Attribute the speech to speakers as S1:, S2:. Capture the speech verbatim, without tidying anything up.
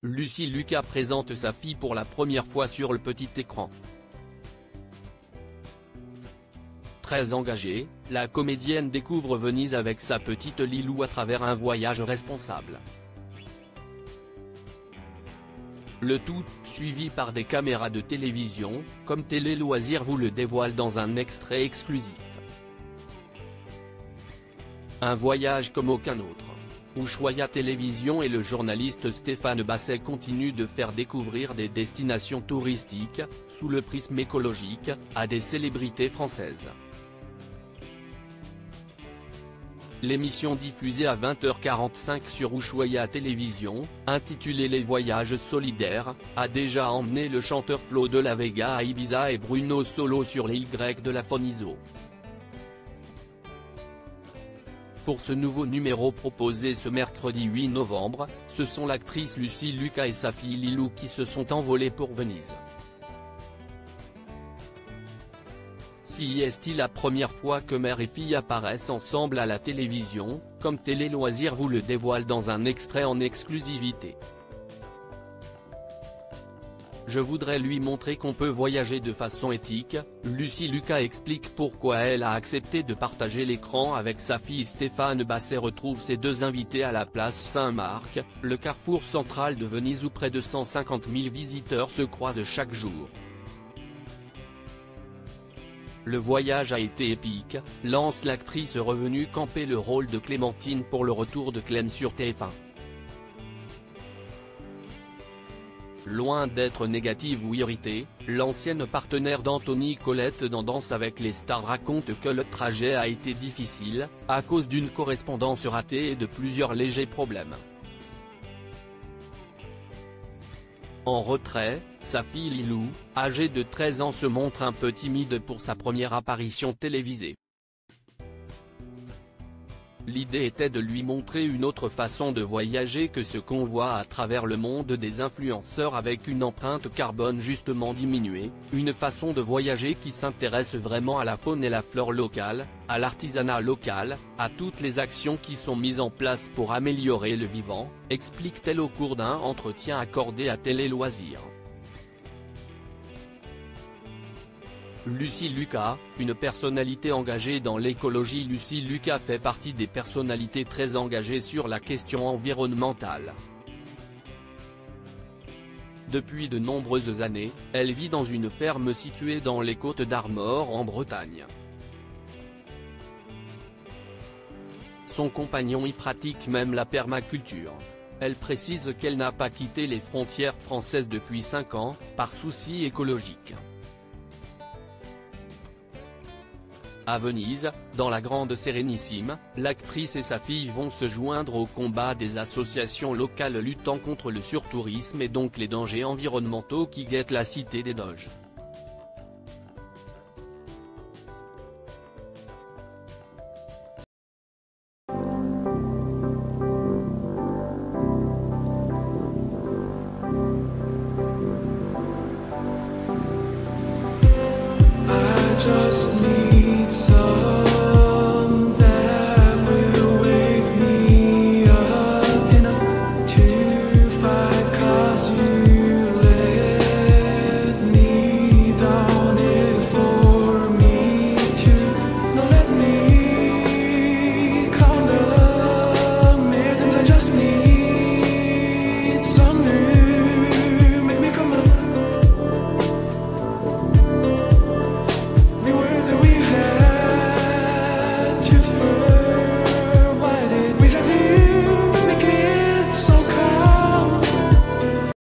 S1: Lucy Lucas présente sa fille pour la première fois sur le petit écran. Très engagée, la comédienne découvre Venise avec sa petite Lilou à travers un voyage responsable. Le tout, suivi par des caméras de télévision, comme Télé Loisirs vous le dévoile dans un extrait exclusif. Un voyage comme aucun autre. Ushuaïa Télévision et le journaliste Stéphane Basset continuent de faire découvrir des destinations touristiques, sous le prisme écologique, à des célébrités françaises. L'émission diffusée à vingt heures quarante-cinq sur Ushuaïa Télévision, intitulée Les Voyages Solidaires, a déjà emmené le chanteur Flo de la Vega à Ibiza et Bruno Solo sur les Y de la Foniso. Pour ce nouveau numéro proposé ce mercredi huit novembre, ce sont l'actrice Lucy Lucas et sa fille Lilou qui se sont envolées pour Venise. Si est-il la première fois que mère et fille apparaissent ensemble à la télévision, comme Télé Loisirs vous le dévoile dans un extrait en exclusivité. Je voudrais lui montrer qu'on peut voyager de façon éthique, Lucy Lucas explique pourquoi elle a accepté de partager l'écran avec sa fille. Stéphane Basset retrouve ses deux invités à la place Saint-Marc, le carrefour central de Venise où près de cent cinquante mille visiteurs se croisent chaque jour. Le voyage a été épique, lance l'actrice revenue camper le rôle de Clémentine pour le retour de Clem sur T F un. Loin d'être négative ou irritée, l'ancienne partenaire d'Anthony Colette dans Danse avec les stars raconte que le trajet a été difficile, à cause d'une correspondance ratée et de plusieurs légers problèmes. En retrait, sa fille Lilou, âgée de treize ans se montre un peu timide pour sa première apparition télévisée. L'idée était de lui montrer une autre façon de voyager que ce qu'on voit à travers le monde des influenceurs avec une empreinte carbone justement diminuée, une façon de voyager qui s'intéresse vraiment à la faune et la flore locale, à l'artisanat local, à toutes les actions qui sont mises en place pour améliorer le vivant, explique-t-elle au cours d'un entretien accordé à Télé Loisirs. Lucy Lucas, une personnalité engagée dans l'écologie. Lucy Lucas fait partie des personnalités très engagées sur la question environnementale. Depuis de nombreuses années, elle vit dans une ferme située dans les Côtes d'Armor en Bretagne. Son compagnon y pratique même la permaculture. Elle précise qu'elle n'a pas quitté les frontières françaises depuis cinq ans, par souci écologique. À Venise, dans la Grande Sérénissime, l'actrice et sa fille vont se joindre au combat des associations locales luttant contre le surtourisme et donc les dangers environnementaux qui guettent la cité des Doges.